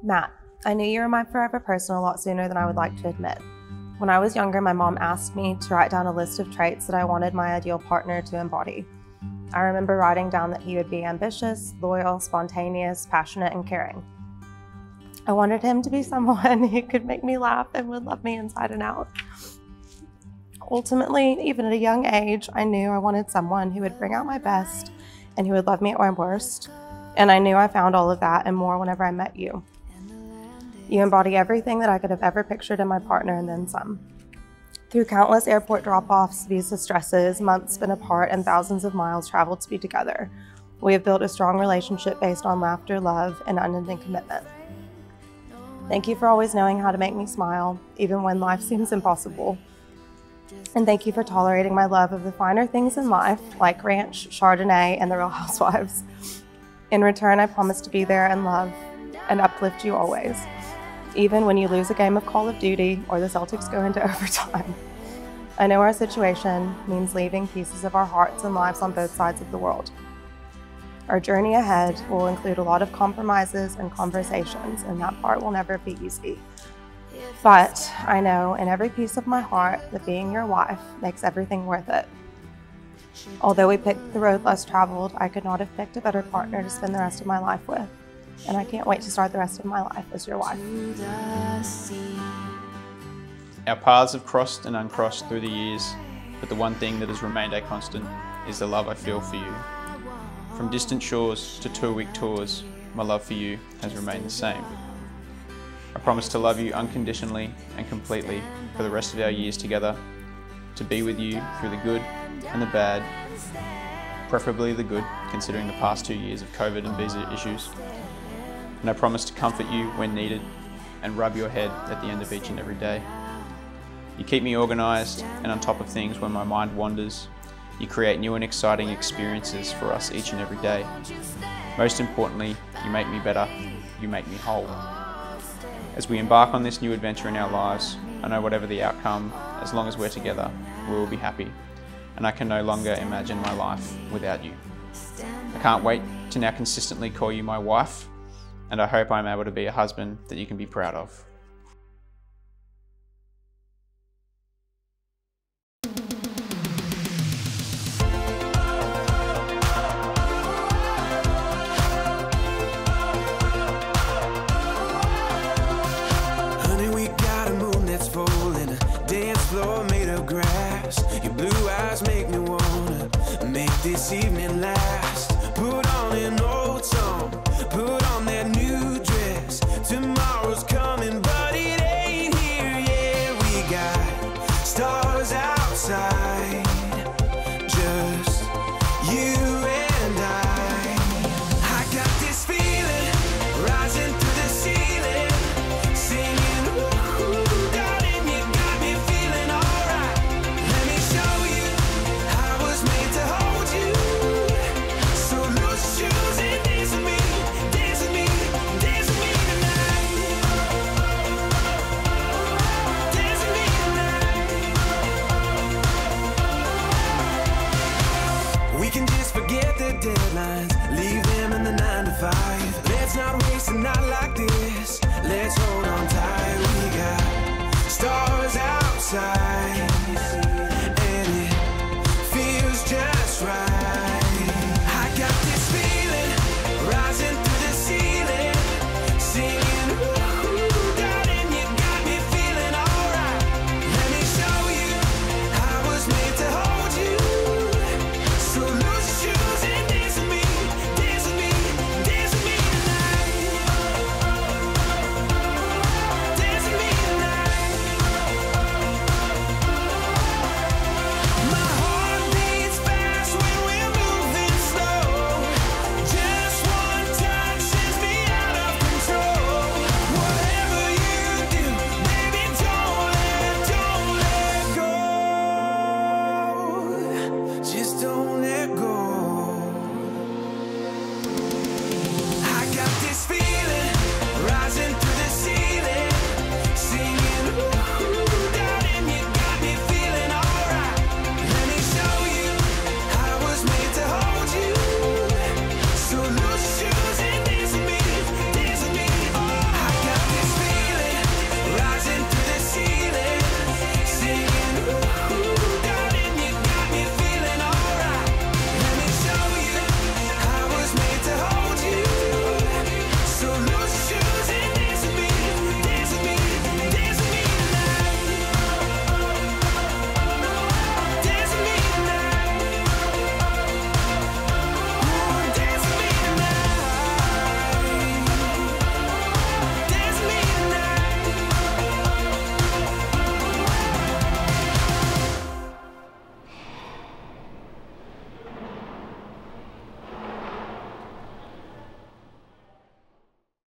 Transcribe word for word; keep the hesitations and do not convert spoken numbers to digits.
Matt, I knew you were my forever person a lot sooner than I would like to admit. When I was younger, my mom asked me to write down a list of traits that I wanted my ideal partner to embody. I remember writing down that he would be ambitious, loyal, spontaneous, passionate, and caring. I wanted him to be someone who could make me laugh and would love me inside and out. Ultimately, even at a young age, I knew I wanted someone who would bring out my best and who would love me at my worst. And I knew I found all of that and more whenever I met you. You embody everything that I could have ever pictured in my partner and then some. Through countless airport drop-offs, visa stresses, months spent apart, and thousands of miles traveled to be together, we have built a strong relationship based on laughter, love, and unending commitment. Thank you for always knowing how to make me smile, even when life seems impossible. And thank you for tolerating my love of the finer things in life, like ranch, Chardonnay, and the Real Housewives. In return, I promise to be there and love and uplift you always, even when you lose a game of Call of Duty or the Celtics go into overtime. I know our situation means leaving pieces of our hearts and lives on both sides of the world. Our journey ahead will include a lot of compromises and conversations, and that part will never be easy. But I know in every piece of my heart that being your wife makes everything worth it. Although we picked the road less traveled, I could not have picked a better partner to spend the rest of my life with. And I can't wait to start the rest of my life as your wife. Our paths have crossed and uncrossed through the years, but the one thing that has remained a constant is the love I feel for you. From distant shores to two-week tours, my love for you has remained the same. I promise to love you unconditionally and completely for the rest of our years together, to be with you through the good and the bad, preferably the good, considering the past two years of COVID and visa issues. And I promise to comfort you when needed and rub your head at the end of each and every day. You keep me organised and on top of things when my mind wanders. You create new and exciting experiences for us each and every day. Most importantly, you make me better, you make me whole. As we embark on this new adventure in our lives, I know whatever the outcome, as long as we're together, we will be happy. And I can no longer imagine my life without you. I can't wait to now consistently call you my wife, and I hope I'm able to be a husband that you can be proud of. Honey, we got a moon that's full and a dance floor made of grass. Your blue eyes make me wanna make this evening last. Put on an old song, put on that new dress. Tomorrow's coming, but it ain't here yet. We got stars outside, just you and I. I got this feeling rising through the ceiling, singing, ooh, darling, you got me feeling alright. Let me show you I was made to hold you. So loose shoes and dance with me, dance with me, dance with me tonight. Dance with me tonight. We can just forget the deadlines, leave them in the nine to five. Let's not waste a night like this. Let's hold on tight. We got stars outside.